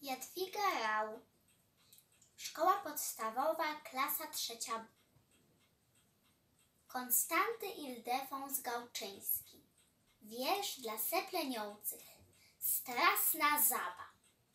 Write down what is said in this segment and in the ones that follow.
Jadwiga Rau. Szkoła podstawowa, klasa 3. Konstanty Ildefons Gałczyński. Wiersz dla sepleniących. Strasna Zaba.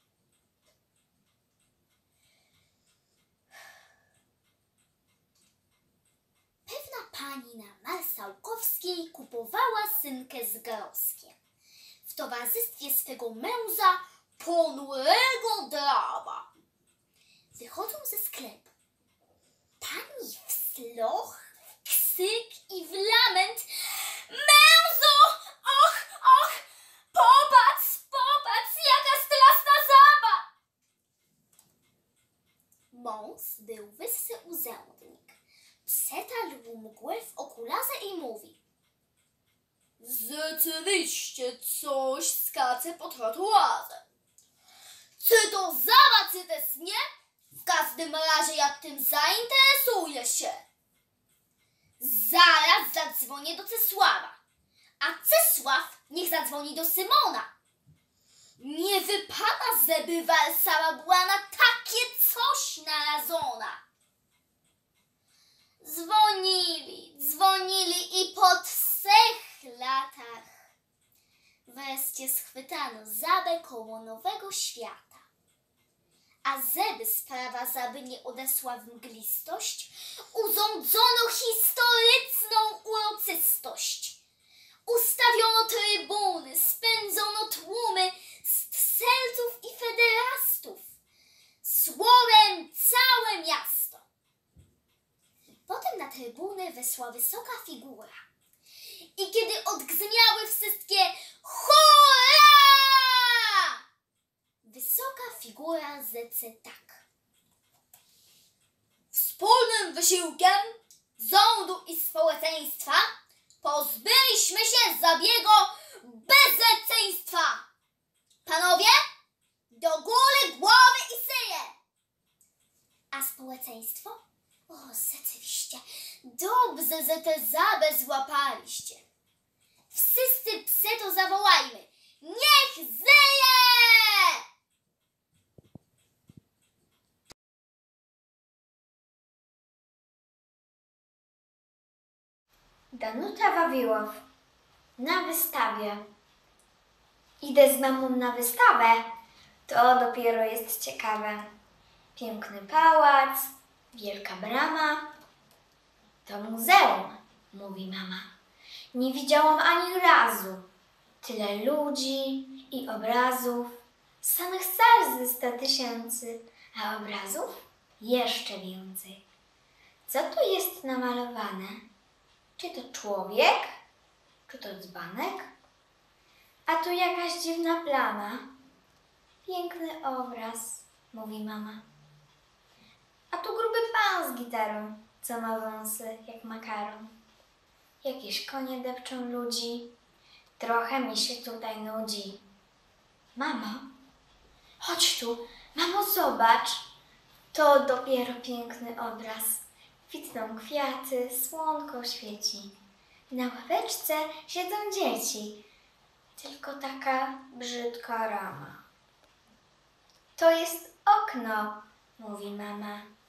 Pewna pani na Marszałkowskiej kupowała synkę z groskiem w towarzystwie swego męża, ponurego draba. Wychodzą ze sklepu. Pani w sloch, w krzyk i w lament. Mężu! Och, och! Popatrz, popatrz, jaka straszna żaba! Mąż był wyższy urzędnik. Przetarł mgłę w okularze i mówi: rzeczywiście coś skacze po trotuarze. Czy to żaba, czy też nie? W każdym razie ja tym zainteresuję się. Zaraz zadzwonię do Czesława, a Czesław niech zadzwoni do Symona. Nie wypada, żeby Warszawa była na takie coś narażona. Dzwonili i po 3 latach wreszcie schwytano żabę koło Nowego Świata. A żeby sprawa żaby nie odeszła w mglistość, urządzono historyczną uroczystość. Ustawiono trybuny, spędzono tłumy strzelców i federastów. Słowem całe miasto. Potem na trybuny weszła wysoka figura. I kiedy odgrzmiały wszystkie hurra! Wysoka figura rzecze tak: wspólnym wysiłkiem rządu i społeczeństwa pozbyliśmy się zabiegu bezeceństwa. Panowie, do góry głowy i szyje! A społeczeństwo? O, rzeczywiście, dobrze, że tę żabę złapaliście. Wszyscy przeto zawołajmy: niech żyje! Danuta Wawiłow. Na wystawie. Idę z mamą na wystawę. To dopiero jest ciekawe. Piękny pałac, wielka brama. To muzeum, mówi mama. Nie widziałam ani razu. Tyle ludzi i obrazów. Samych sal ze 100 000, a obrazów jeszcze więcej. Co tu jest namalowane? Czy to człowiek? Czy to dzbanek? A tu jakaś dziwna plama. Piękny obraz, mówi mama. A tu gruby pan z gitarą, co ma wąsy jak makaron. Jakieś konie depczą ludzi. Trochę mi się tutaj nudzi. Mamo, chodź tu. Mamo, zobacz. To dopiero piękny obraz. Kwitną kwiaty, słonko świeci. Na ławeczce siedzą dzieci. Tylko taka brzydka rama. To jest okno, mówi mama.